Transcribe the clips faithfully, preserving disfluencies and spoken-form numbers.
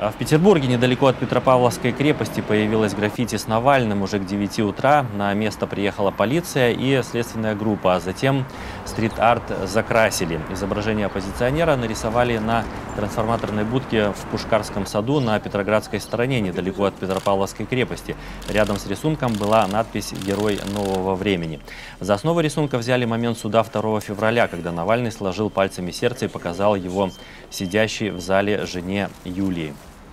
В Петербурге, недалеко от Петропавловской крепости, появилась граффити с Навальным. Уже к девяти утра на место приехала полиция и следственная группа. А затем стрит-арт закрасили. Изображение оппозиционера нарисовали на трансформаторной будке в Пушкарском саду на Петроградской стороне, недалеко от Петропавловской крепости. Рядом с рисунком была надпись «Герой нового времени». За основу рисунка взяли момент суда второго февраля, когда Навальный сложил пальцами сердце и показал его сидящей в зале жене Юлии.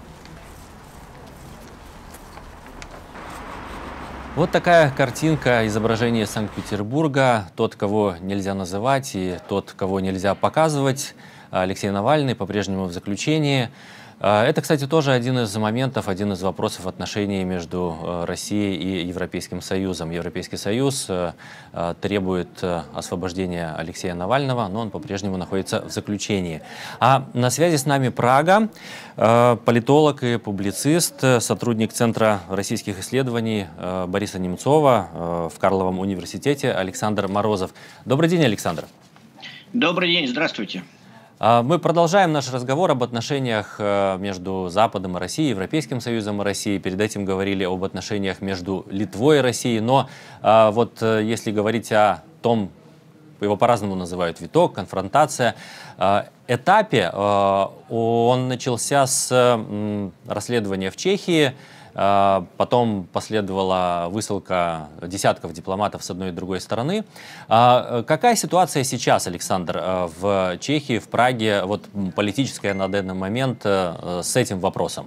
Вот такая картинка, изображение Санкт-Петербурга. Тот, кого нельзя называть, и тот, кого нельзя показывать. Алексей Навальный по-прежнему в заключении. Это, кстати, тоже один из моментов, один из вопросов отношений между Россией и Европейским Союзом. Европейский Союз требует освобождения Алексея Навального, но он по-прежнему находится в заключении. А на связи с нами Прага, политолог и публицист, сотрудник Центра российских исследований Бориса Немцова в Карловом университете Александр Морозов. Добрый день, Александр. Добрый день, здравствуйте. Мы продолжаем наш разговор об отношениях между Западом и Россией, Европейским Союзом и Россией. Перед этим говорили об отношениях между Литвой и Россией. Но вот если говорить о том, его по-разному называют, виток, конфронтация, этапе, он начался с расследования в Чехии. Потом последовала высылка десятков дипломатов с одной и другой стороны. Какая ситуация сейчас, Александр, в Чехии, в Праге, вот политическая на данный момент с этим вопросом?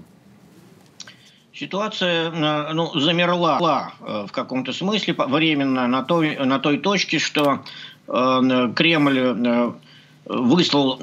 Ситуация ну, замерла в каком-то смысле временно на той, на той точке, что Кремль выслал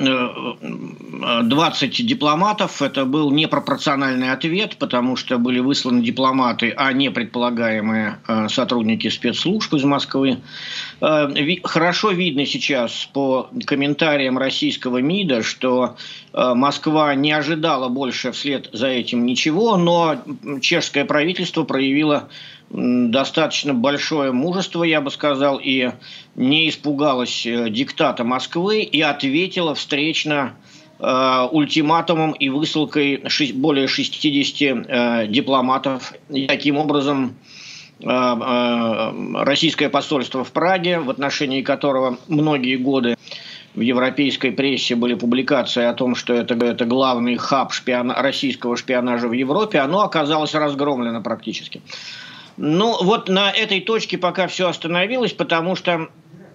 двадцать дипломатов. Это был непропорциональный ответ, потому что были высланы дипломаты, а не предполагаемые сотрудники спецслужб из Москвы. Хорошо видно сейчас по комментариям российского МИДа, что Москва не ожидала больше вслед за этим ничего, но чешское правительство проявило достаточно большое мужество, я бы сказал, и не испугалась диктата Москвы и ответила встречно э, ультиматумом и высылкой шесть, более шестидесяти э, дипломатов. И таким образом э, э, российское посольство в Праге, в отношении которого многие годы в европейской прессе были публикации о том, что это, это главный хаб шпиона, российского шпионажа в Европе, оно оказалось разгромлено практически. Ну, вот на этой точке пока все остановилось, потому что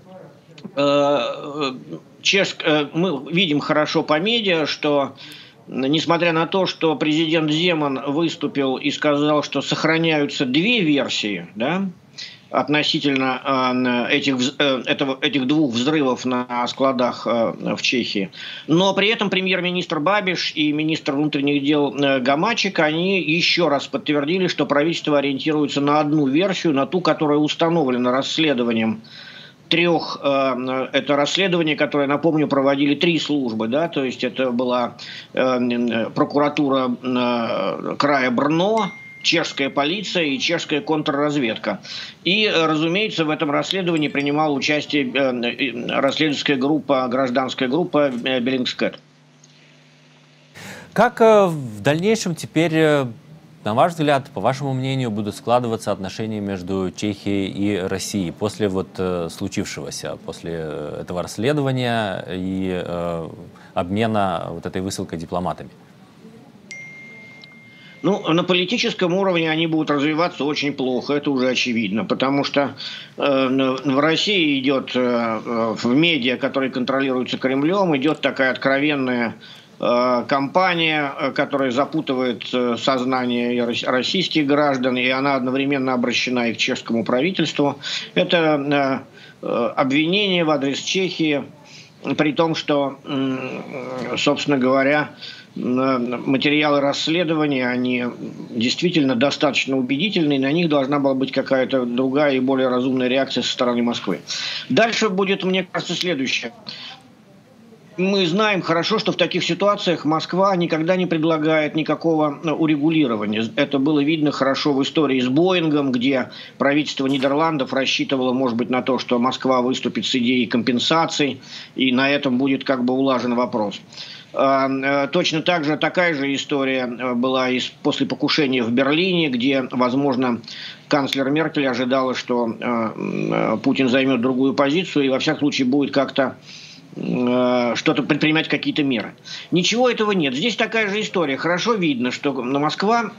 э, чешск, э, мы видим хорошо по медиа, что несмотря на то, что президент Земан выступил и сказал, что сохраняются две версии, да, относительно э, этих, э, этого, этих двух взрывов на складах э, в Чехии. Но при этом премьер-министр Бабиш и министр внутренних дел э, Гамачек, они еще раз подтвердили, что правительство ориентируется на одну версию, на ту, которая установлена расследованием трех. Э, это расследование, которое, напомню, проводили три службы. Да, то есть это была э, прокуратура э, края Брно, чешская полиция и чешская контрразведка. И, разумеется, в этом расследовании принимала участие расследовательская группа, гражданская группа Беллингскэт. Как в дальнейшем теперь, на ваш взгляд, по вашему мнению, будут складываться отношения между Чехией и Россией после вот случившегося, после этого расследования и обмена вот этой высылкой дипломатами? Ну, на политическом уровне они будут развиваться очень плохо, это уже очевидно, потому что э, в России идет, э, в медиа, которые контролируются Кремлем, идет такая откровенная э, кампания, которая запутывает э, сознание российских граждан, и она одновременно обращена и к чешскому правительству. Это э, обвинение в адрес Чехии, при том, что, э, собственно говоря, материалы расследования, они действительно достаточно убедительны, на них должна была быть какая-то другая и более разумная реакция со стороны Москвы. Дальше будет, мне кажется, следующее. Мы знаем хорошо, что в таких ситуациях Москва никогда не предлагает никакого урегулирования. Это было видно хорошо в истории с Боингом, где правительство Нидерландов рассчитывало, может быть, на то, что Москва выступит с идеей компенсаций, и на этом будет как бы улажен вопрос. Точно так же такая же история была и после покушения в Берлине, где, возможно, канцлер Меркель ожидала, что Путин займет другую позицию и, во всяком случае, будет как-то что-то предпринимать, какие-то меры. Ничего этого нет. Здесь такая же история. Хорошо видно, что Москва,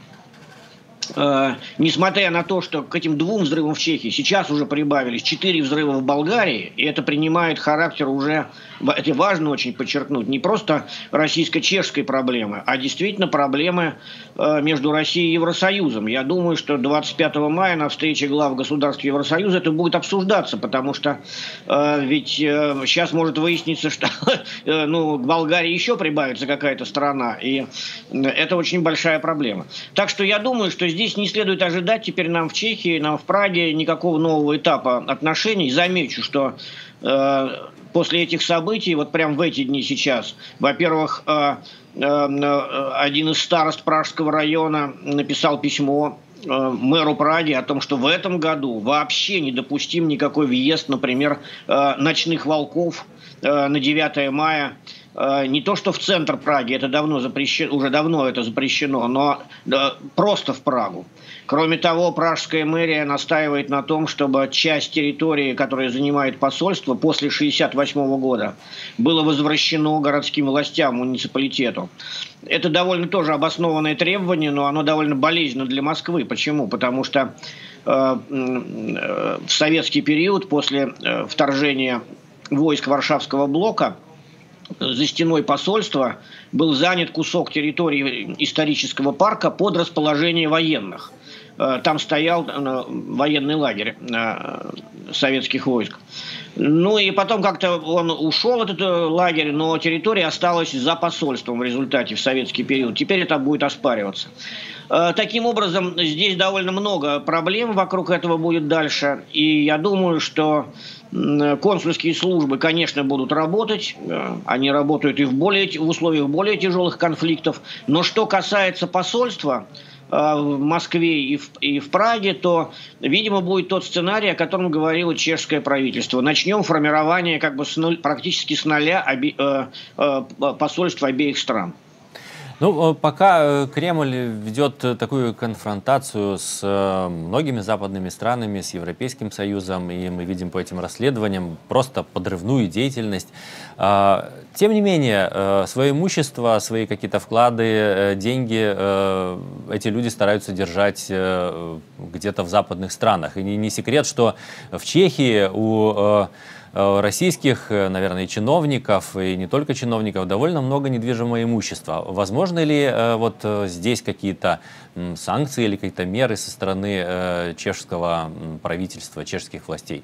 Э, несмотря на то, что к этим двум взрывам в Чехии сейчас уже прибавились четыре взрыва в Болгарии, и это принимает характер уже, это важно очень подчеркнуть, не просто российско-чешской проблемы, а действительно проблемы э, между Россией и Евросоюзом. Я думаю, что двадцать пятого мая на встрече глав государств Евросоюза это будет обсуждаться, потому что э, ведь э, сейчас может выясниться, что э, ну, к Болгарии еще прибавится какая-то страна, и это очень большая проблема. Так что я думаю, что здесь Здесь не следует ожидать теперь нам в Чехии, нам в Праге никакого нового этапа отношений. Замечу, что э, после этих событий, вот прямо в эти дни сейчас, во-первых, э, э, один из старост Пражского района написал письмо э, мэру Праги о том, что в этом году вообще недопустим никакой въезд, например, э, ночных волков э, на девятое мая. Не то, что в центр Праги, это давно запрещено, уже давно это запрещено, но да, просто в Прагу. Кроме того, пражская мэрия настаивает на том, чтобы часть территории, которую занимает посольство после шестьдесят восьмого года, было возвращено городским властям, муниципалитету. Это довольно тоже обоснованное требование, но оно довольно болезненно для Москвы. Почему? Потому что э, э, в советский период, после э, вторжения войск Варшавского блока, за стеной посольства был занят кусок территории исторического парка под расположение военных. Там стоял военный лагерь советских войск. Ну и потом как-то он ушел, этот лагерь, но территория осталась за посольством в результате в советский период. Теперь это будет оспариваться. Таким образом, здесь довольно много проблем вокруг этого будет дальше. И я думаю, что консульские службы, конечно, будут работать. Они работают и в, более, в условиях более тяжелых конфликтов. Но что касается посольства в Москве и в, и в Праге, то, видимо, будет тот сценарий, о котором говорило чешское правительство. Начнем формирование как бы с нуль, практически с нуля оби, э, э, посольств обеих стран. Ну, пока Кремль ведет такую конфронтацию с многими западными странами, с Европейским Союзом, и мы видим по этим расследованиям просто подрывную деятельность. Тем не менее, свое имущество, свои какие-то вклады, деньги эти люди стараются держать где-то в западных странах. И не секрет, что в Чехии у российских, наверное, чиновников, и не только чиновников, довольно много недвижимого имущества. Возможно ли вот здесь какие-то санкции или какие-то меры со стороны чешского правительства, чешских властей?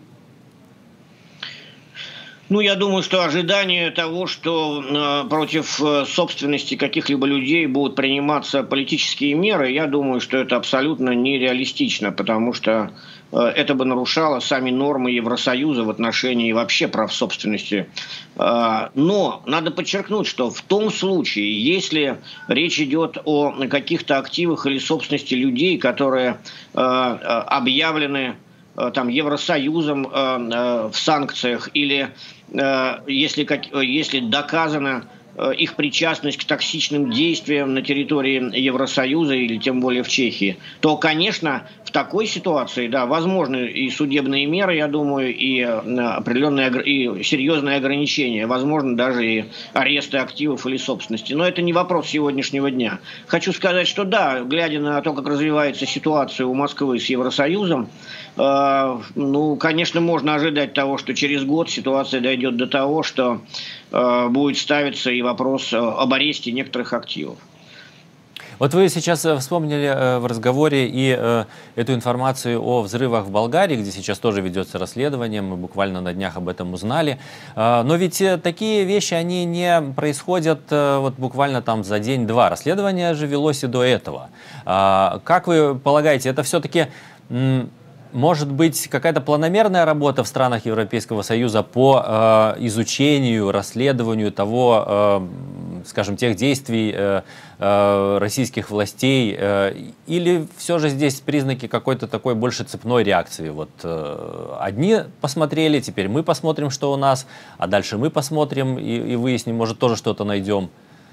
Ну, я думаю, что ожидание того, что э, против э, собственности каких-либо людей будут приниматься политические меры, я думаю, что это абсолютно нереалистично, потому что э, это бы нарушало сами нормы Евросоюза в отношении вообще прав собственности. Э, но надо подчеркнуть, что в том случае, если речь идет о каких-то активах или собственности людей, которые э, объявлены там, Евросоюзом э, э, в санкциях, или э, если, как, если доказана э, их причастность к токсичным действиям на территории Евросоюза или тем более в Чехии, то, конечно, в такой ситуации, да, возможны и судебные меры, я думаю, и определенные и серьезные ограничения, возможно, даже и аресты активов или собственности. Но это не вопрос сегодняшнего дня. Хочу сказать, что да, глядя на то, как развивается ситуация у Москвы с Евросоюзом, э, ну, конечно, можно ожидать того, что через год ситуация дойдет до того, что э, будет ставиться и вопрос об аресте некоторых активов. Вот вы сейчас вспомнили в разговоре и эту информацию о взрывах в Болгарии, где сейчас тоже ведется расследование, мы буквально на днях об этом узнали. Но ведь такие вещи, они не происходят вот буквально там за день-два. Расследование же велось и до этого. Как вы полагаете, это все-таки... Может быть, какая-то планомерная работа в странах Европейского Союза по э, изучению, расследованию того, э, скажем, тех действий э, э, российских властей, э, или все же здесь признаки какой-то такой больше цепной реакции? Вот э, одни посмотрели, теперь мы посмотрим, что у нас, а дальше мы посмотрим и, и выясним, может, тоже что-то найдем.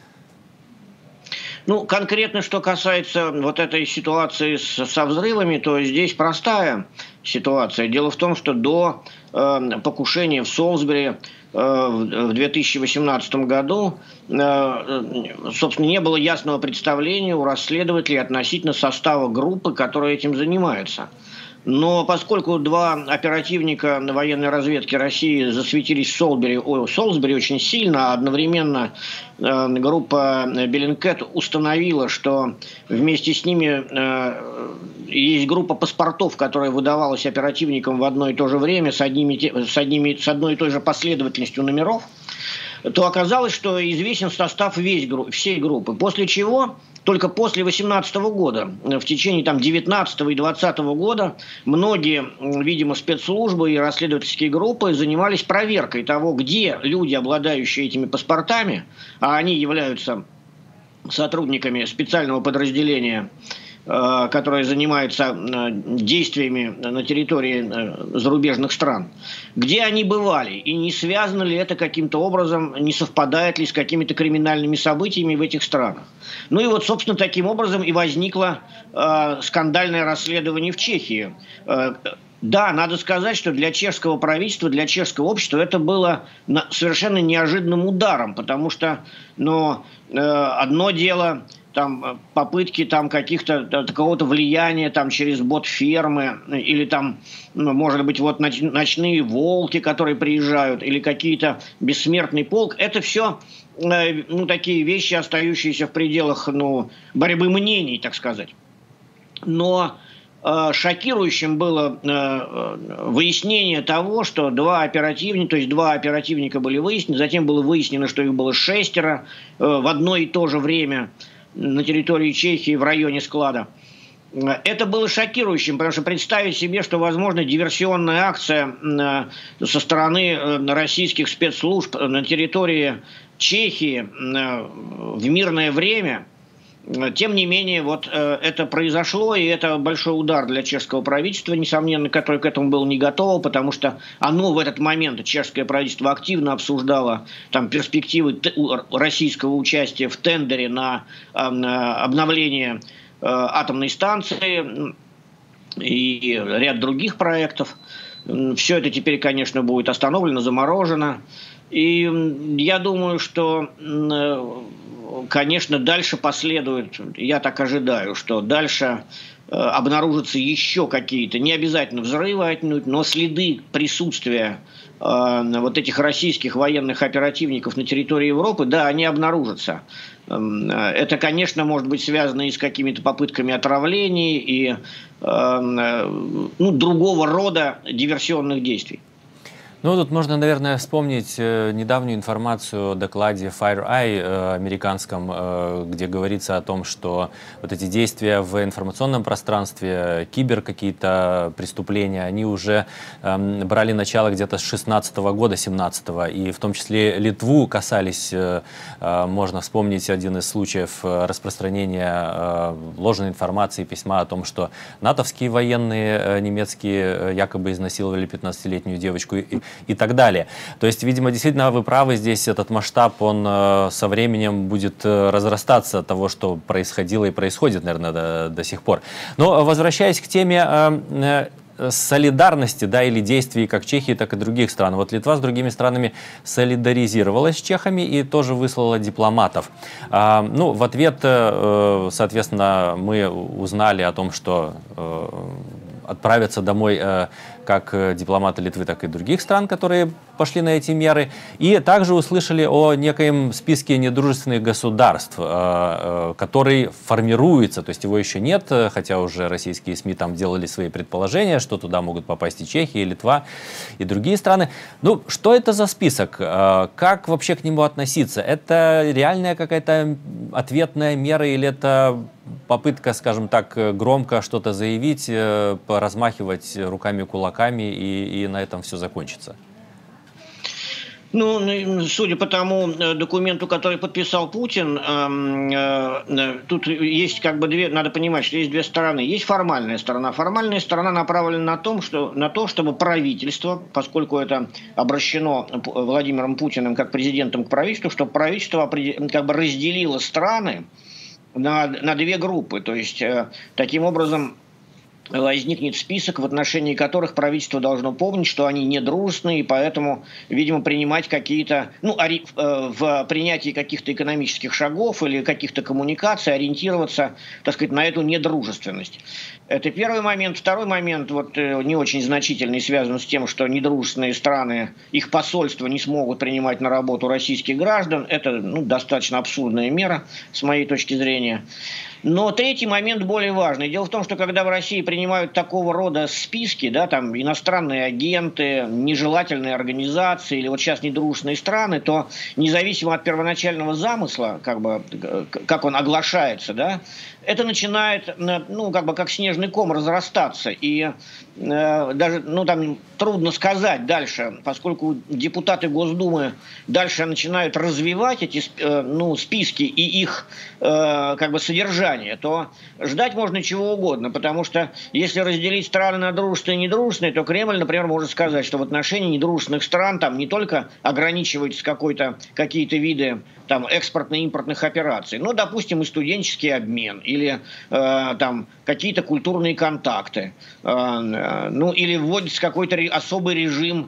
Ну, конкретно, что касается вот этой ситуации с, со взрывами, то здесь простая ситуация. Дело в том, что до э, покушения в Солсбери э, в две тысячи восемнадцатом году, э, собственно, не было ясного представления у расследователей относительно состава группы, которая этим занимается. Но поскольку два оперативника военной разведки России засветились в Солсбери, о, Солсбери очень сильно, а одновременно э, группа Bellingcat установила, что вместе с ними э, есть группа паспортов, которая выдавалась оперативникам в одно и то же время с, одними, с, одними, с одной и той же последовательностью номеров, то оказалось, что известен состав весь, всей группы. После чего только после две тысячи восемнадцатого года, в течение там девятнадцатого и двадцатого года, многие, видимо, спецслужбы и расследовательские группы занимались проверкой того, где люди, обладающие этими паспортами, а они являются сотрудниками специального подразделения, которая занимается действиями на территории зарубежных стран, где они бывали, и не связано ли это каким-то образом, не совпадает ли с какими-то криминальными событиями в этих странах. Ну и вот, собственно, таким образом и возникло э, скандальное расследование в Чехии. Э, Да, надо сказать, что для чешского правительства, для чешского общества это было совершенно неожиданным ударом, потому что, ну, э, одно дело там попытки там каких-то какого-то влияния там через бот-фермы или там, ну, может быть, вот ноч, ночные волки, которые приезжают, или какие-то бессмертный полк. Это все, э, ну, такие вещи, остающиеся в пределах, ну, борьбы мнений, так сказать. Но э, шокирующим было э, выяснение того, что два оперативника, то есть два оперативника были выяснены, затем было выяснено, что их было шестеро э, в одно и то же время на территории Чехии в районе склада. Это было шокирующим, потому что представить себе, что, возможно, диверсионная акция со стороны российских спецслужб на территории Чехии в мирное время, тем не менее, вот это произошло, и это большой удар для чешского правительства, несомненно, которое к этому было не готово, потому что оно в этот момент, чешское правительство, активно обсуждало там перспективы российского участия в тендере на обновление атомной станции и ряд других проектов. Все это теперь, конечно, будет остановлено, заморожено. И я думаю, что, конечно, дальше последует, я так ожидаю, что дальше обнаружатся еще какие-то, не обязательно взрывы отнюдь, но следы присутствия вот этих российских военных оперативников на территории Европы, да, они обнаружатся. Это, конечно, может быть связано и с какими-то попытками отравлений, и ну, другого рода диверсионных действий. Ну, тут можно, наверное, вспомнить э, недавнюю информацию о докладе FireEye э, американском, э, где говорится о том, что вот эти действия в информационном пространстве, кибер какие-то преступления, они уже э, брали начало где-то с шестнадцатого года, семнадцатого, и в том числе Литву касались, э, э, можно вспомнить один из случаев распространения э, ложной информации, письма о том, что натовские военные э, немецкие якобы изнасиловали пятнадцатилетнюю девочку, и и так далее. То есть, видимо, действительно вы правы, здесь этот масштаб, он э, со временем будет э, разрастаться от того, что происходило и происходит, наверное, до, до сих пор. Но возвращаясь к теме э, э, солидарности, да, или действий как Чехии, так и других стран. Вот Литва с другими странами солидаризировалась с чехами и тоже выслала дипломатов. А, ну, в ответ, э, соответственно, мы узнали о том, что э, отправятся домой э, как дипломаты Литвы, так и других стран, которые пошли на эти меры. И также услышали о некоем списке недружественных государств, который формируется, то есть его еще нет, хотя уже российские СМИ там делали свои предположения, что туда могут попасть и Чехия, и Литва, и другие страны. Ну, что это за список? Как вообще к нему относиться? Это реальная какая-то ответная мера или это попытка, скажем так, громко что-то заявить, поразмахивать руками, кулаками, и, и на этом все закончится? Ну, судя по тому документу, который подписал Путин, э, э, тут есть как бы две, надо понимать, что есть две стороны. Есть формальная сторона. Формальная сторона направлена на, том, что, на то, чтобы правительство, поскольку это обращено Владимиром Путиным как президентом к правительству, чтобы правительство как бы разделило страны на, на две группы. То есть, таким образом, возникнет список, в отношении которых правительство должно помнить, что они недружественные, и поэтому, видимо, принимать какие-то, ну, ори, э, в принятии каких-то экономических шагов или каких-то коммуникаций ориентироваться, так сказать, на эту недружественность. Это первый момент. Второй момент, вот э, не очень значительный, связан с тем, что недружественные страны, их посольства не смогут принимать на работу российских граждан. Это, ну, достаточно абсурдная мера, с моей точки зрения. Но третий момент более важный. Дело в том, что когда в России принимают такого рода списки, да, там иностранные агенты, нежелательные организации или вот сейчас недружественные страны, то независимо от первоначального замысла, как бы, как он оглашается, да, это начинает, ну, как бы как снежный ком разрастаться. И э, даже, ну, там трудно сказать дальше, поскольку депутаты Госдумы дальше начинают развивать эти, э, ну, списки и их, э, как бы, содержание, то ждать можно чего угодно, потому что если разделить страны на дружественные и недружественные, то Кремль, например, может сказать, что в отношении недружественных стран там не только ограничиваются какой-то, какие-то виды там экспортно-импортных операций, но, допустим, и студенческий обмен, или э, там какие-то культурные контакты, э, ну, или вводится какой-то особый режим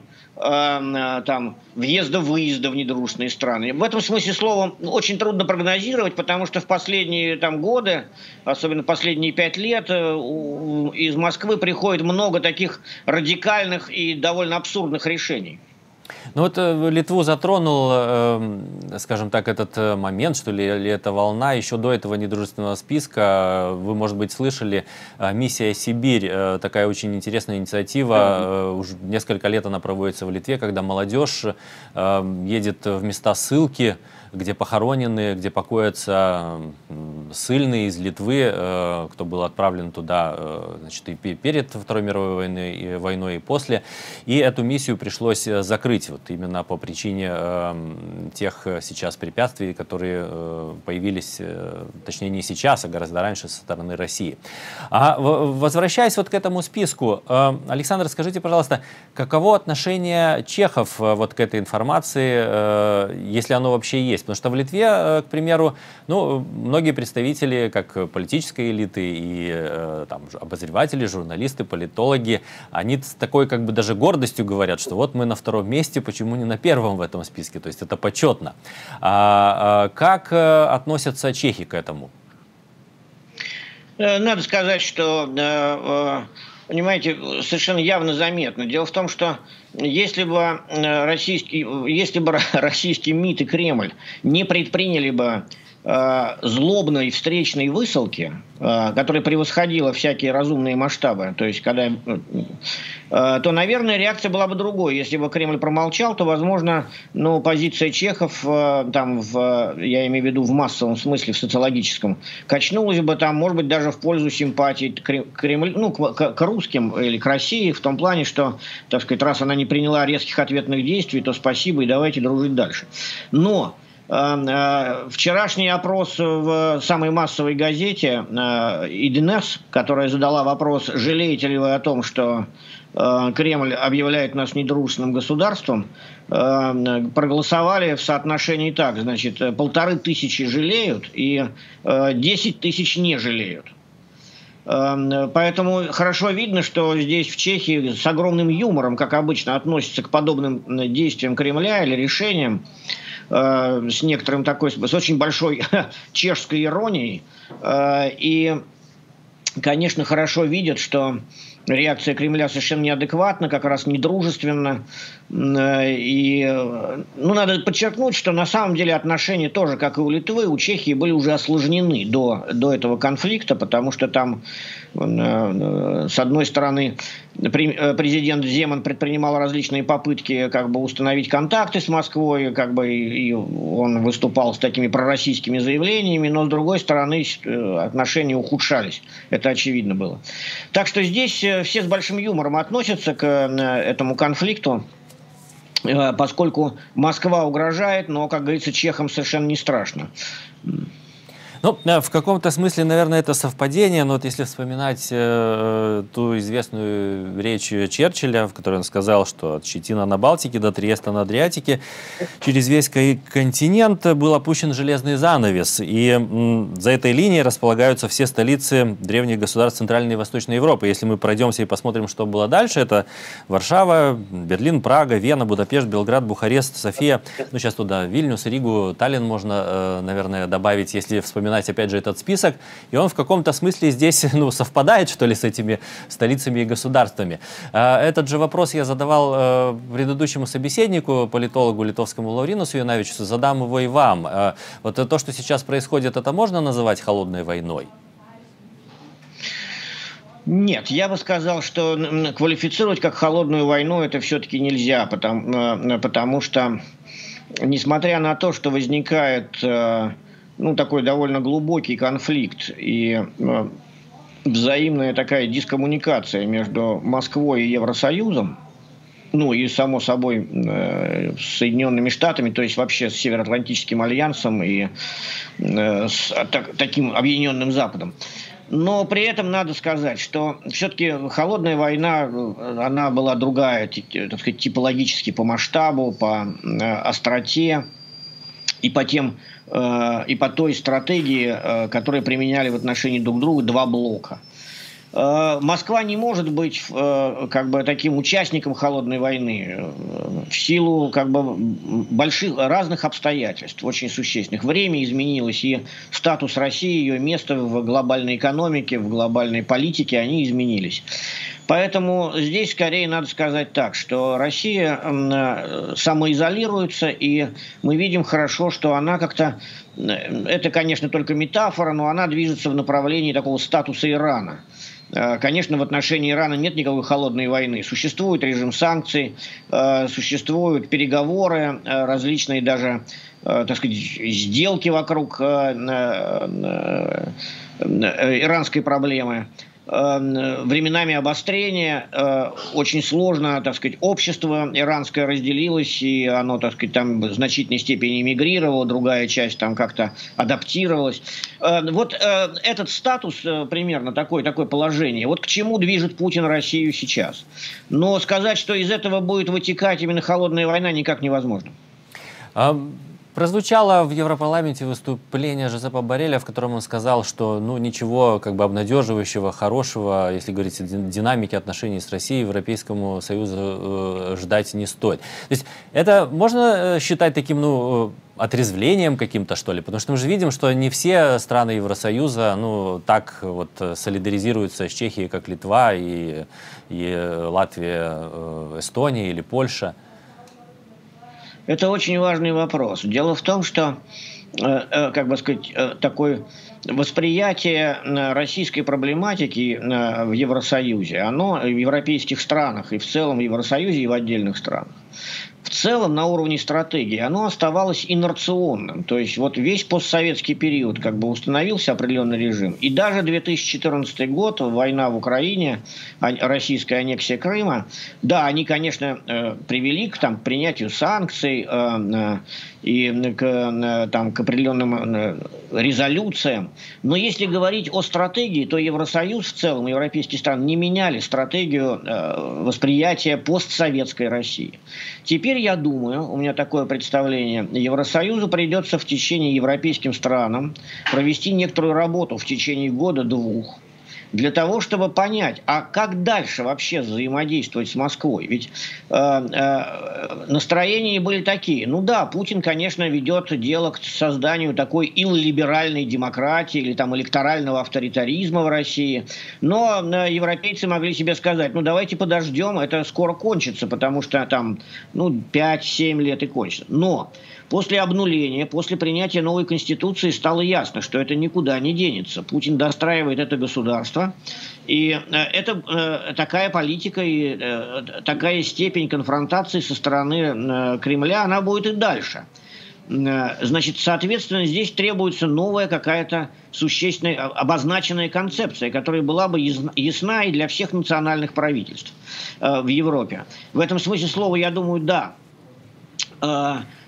э, там въезда-выезда в недружественные страны. В этом смысле слова очень трудно прогнозировать, потому что в последние там годы, особенно последние пять лет, э, из Москвы приходит много таких радикальных и довольно абсурдных решений. Ну вот Литву затронул, э, скажем так, этот момент, что ли, или эта волна. Еще до этого недружественного списка, вы, может быть, слышали, «Миссия Сибирь», э, такая очень интересная инициатива. Э, уже несколько лет она проводится в Литве, когда молодежь э, едет в места ссылки, где похоронены, где покоятся ссыльные из Литвы, э, кто был отправлен туда, э, значит, и перед Второй мировой войной, и войной, и после. И эту миссию пришлось закрыть вот именно по причине э, тех сейчас препятствий, которые э, появились, э, точнее, не сейчас, а гораздо раньше со стороны России. А возвращаясь вот к этому списку, э, Александр, скажите, пожалуйста, каково отношение чехов вот к этой информации, э, если оно вообще есть? Потому что в Литве, к примеру, ну, многие представители, как политической элиты и э, там, обозреватели, журналисты, политологи, они с такой как бы даже гордостью говорят, что вот мы на втором месте, почему не на первом в этом списке, то есть это почетно. А, а как относятся чехи к этому? Надо сказать, что, понимаете, совершенно явно заметно. Дело в том, что если бы российский, если бы российский МИД и Кремль не предприняли бы злобной встречной высылки, которая превосходила всякие разумные масштабы, то есть когда, то, наверное, реакция была бы другой. Если бы Кремль промолчал, то, возможно, ну, позиция чехов, там, в, я имею в виду в массовом смысле, в социологическом, качнулась бы там, может быть, даже в пользу симпатий к Кремлю, ну, к, к русским или к России, в том плане, что, так сказать, раз она не приняла резких ответных действий, то спасибо и давайте дружить дальше. Но вчерашний опрос в самой массовой газете «Идинес», которая задала вопрос, жалеете ли вы о том, что Кремль объявляет нас недружественным государством, проголосовали в соотношении так, значит, полторы тысячи жалеют и десять тысяч не жалеют. Поэтому хорошо видно, что здесь в Чехии с огромным юмором, как обычно, относятся к подобным действиям Кремля или решениям, с некоторым такой, с очень большой чешской иронией. И, конечно, хорошо видят, что реакция Кремля совершенно неадекватна, как раз недружественна. И, ну, надо подчеркнуть, что на самом деле отношения тоже, как и у Литвы, у Чехии были уже осложнены до, до этого конфликта, потому что там, с одной стороны, президент Земан предпринимал различные попытки как бы установить контакты с Москвой, как бы и он выступал с такими пророссийскими заявлениями, но с другой стороны отношения ухудшались. Это очевидно было. Так что здесь все с большим юмором относятся к этому конфликту, поскольку Москва угрожает, но, как говорится, чехам совершенно не страшно. Ну, в каком-то смысле, наверное, это совпадение, но вот если вспоминать э, ту известную речь Черчилля, в которой он сказал, что от Щетина на Балтике до Триеста на Адриатике через весь континент был опущен железный занавес, и м, за этой линией располагаются все столицы древних государств Центральной и Восточной Европы. Если мы пройдемся и посмотрим, что было дальше, это Варшава, Берлин, Прага, Вена, Будапешт, Белград, Бухарест, София, ну сейчас туда Вильнюс, Ригу, Таллин можно, э, наверное, добавить, если вспоминать опять же этот список, и он в каком-то смысле здесь ну, совпадает, что ли, с этими столицами и государствами. Этот же вопрос я задавал предыдущему собеседнику, политологу литовскому Лауринусу Юнавичусу, задам его и вам. Вот то, что сейчас происходит, это можно называть холодной войной? Нет, я бы сказал, что квалифицировать как холодную войну это все-таки нельзя, потому, потому что, несмотря на то, что возникает ну, такой довольно глубокий конфликт и э, взаимная такая дискоммуникация между Москвой и Евросоюзом, ну и, само собой, э, с Соединенными Штатами, то есть вообще с Североатлантическим альянсом и э, с так, таким объединенным Западом. Но при этом надо сказать, что все-таки холодная война, она была другая, так сказать, типологически по масштабу, по э, остроте и по тем и по той стратегии, которую применяли в отношении друг друга два блока. Москва не может быть как бы таким участником холодной войны в силу как бы больших разных обстоятельств, очень существенных. Время изменилось, и статус России, ее место в глобальной экономике, в глобальной политике, они изменились. Поэтому здесь скорее надо сказать так, что Россия самоизолируется, и мы видим хорошо, что она как-то, это, конечно, только метафора, но она движется в направлении такого статуса Ирана. Конечно, в отношении Ирана нет никакой холодной войны. Существует режим санкций, существуют переговоры, различные даже, так сказать, сделки вокруг иранской проблемы. Временами обострения, очень сложно, так сказать, общество иранское разделилось, и оно, так сказать, там в значительной степени эмигрировало, другая часть там как-то адаптировалась. Вот этот статус, примерно такое, такое положение, вот к чему движет Путин Россию сейчас. Но сказать, что из этого будет вытекать именно холодная война, никак невозможно. Прозвучало в Европарламенте выступление Жозепа Борреля, в котором он сказал, что ну, ничего как бы обнадеживающего, хорошего, если говорить о динамике отношений с Россией, Европейскому Союзу э, ждать не стоит. То есть это можно считать таким ну, отрезвлением каким-то, что ли? Потому что мы же видим, что не все страны Евросоюза ну, так вот солидаризируются с Чехией, как Литва и, и Латвия, Эстония или Польша. Это очень важный вопрос. Дело в том, что, как бы сказать, такое восприятие российской проблематики в Евросоюзе, оно в европейских странах и в целом в Евросоюзе и в отдельных странах, в целом на уровне стратегии оно оставалось инерционным. То есть вот весь постсоветский период как бы установился определенный режим. И даже две тысячи четырнадцатый год, война в Украине, российская аннексия Крыма, да, они, конечно, привели к там, принятию санкций и к, там, к определенным резолюциям. Но если говорить о стратегии, то Евросоюз в целом, европейские страны не меняли стратегию восприятия постсоветской России. Теперь, я думаю, у меня такое представление, Евросоюзу придется в течение европейским странам провести некоторую работу в течение года-двух, для того, чтобы понять, а как дальше вообще взаимодействовать с Москвой. Ведь э, э, настроения были такие. Ну да, Путин, конечно, ведет дело к созданию такой иллиберальной демократии или там электорального авторитаризма в России. Но э, европейцы могли себе сказать, ну давайте подождем, это скоро кончится, потому что там ну, пять-семь лет и кончится. Но после обнуления, после принятия новой конституции стало ясно, что это никуда не денется. Путин достраивает это государство. И это такая политика и такая степень конфронтации со стороны Кремля, она будет и дальше. Значит, соответственно, здесь требуется новая какая-то существенная, обозначенная концепция, которая была бы ясна и для всех национальных правительств в Европе. В этом смысле слова, я думаю, да.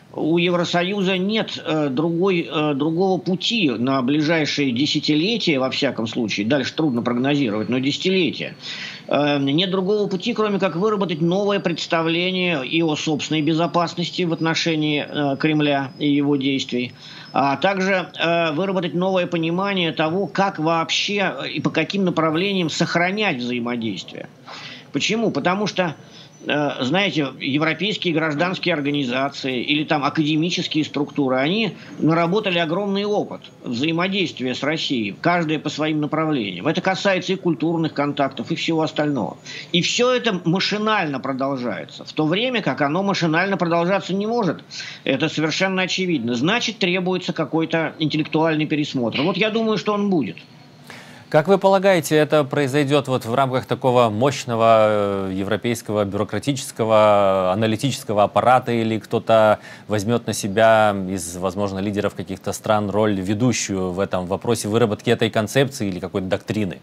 У Евросоюза нет э, другой, э, другого пути на ближайшие десятилетия, во всяком случае, дальше трудно прогнозировать, но десятилетия. Э, нет другого пути, кроме как выработать новое представление и о собственной безопасности в отношении э, Кремля и его действий, а также э, выработать новое понимание того, как вообще и по каким направлениям сохранять взаимодействие. Почему? Потому что, знаете, европейские гражданские организации или там академические структуры, они наработали огромный опыт взаимодействия с Россией, каждая по своим направлениям. Это касается и культурных контактов, и всего остального. И все это машинально продолжается, в то время как оно машинально продолжаться не может. Это совершенно очевидно. Значит, требуется какой-то интеллектуальный пересмотр. Вот я думаю, что он будет. Как вы полагаете, это произойдет вот в рамках такого мощного европейского бюрократического аналитического аппарата, или кто-то возьмет на себя из, возможно, лидеров каких-то стран роль ведущую в этом вопросе выработки этой концепции или какой-то доктрины?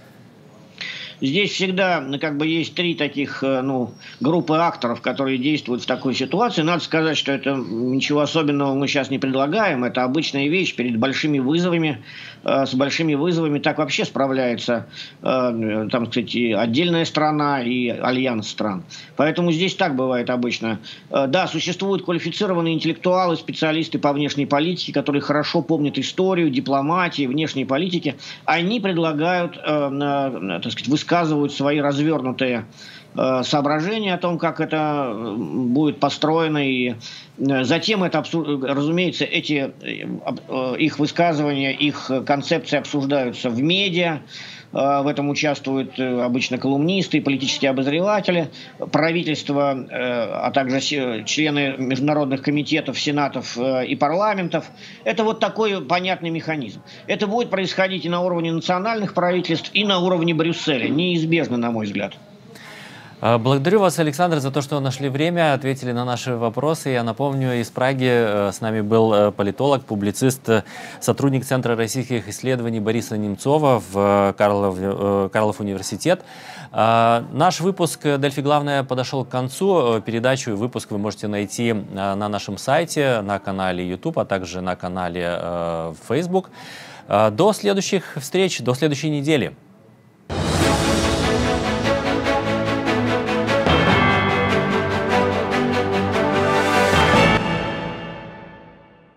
Здесь всегда как бы есть три таких ну, группы акторов, которые действуют в такой ситуации. Надо сказать, что это ничего особенного мы сейчас не предлагаем. Это обычная вещь перед большими вызовами. С большими вызовами так вообще справляется, там, кстати, отдельная страна и альянс стран. Поэтому здесь так бывает обычно. Да, существуют квалифицированные интеллектуалы, специалисты по внешней политике, которые хорошо помнят историю, дипломатии, внешней политики. Они предлагают, так сказать, высказывают свои развернутые соображения о том, как это будет построено, и затем это, разумеется, эти их высказывания, их концепции обсуждаются в медиа. В этом участвуют обычно колумнисты и политические обозреватели, правительство, а также члены международных комитетов, сенатов и парламентов. Это вот такой понятный механизм. Это будет происходить и на уровне национальных правительств, и на уровне Брюсселя. Неизбежно, на мой взгляд. Благодарю вас, Александр, за то, что нашли время, ответили на наши вопросы. Я напомню, из Праги с нами был политолог, публицист, сотрудник Центра российских исследований Бориса Немцова в Карлов, Карлов университет. Наш выпуск «Дельфи Главное» подошел к концу. Передачу и выпуск вы можете найти на нашем сайте, на канале YouTube, а также на канале Facebook. До следующих встреч, до следующей недели.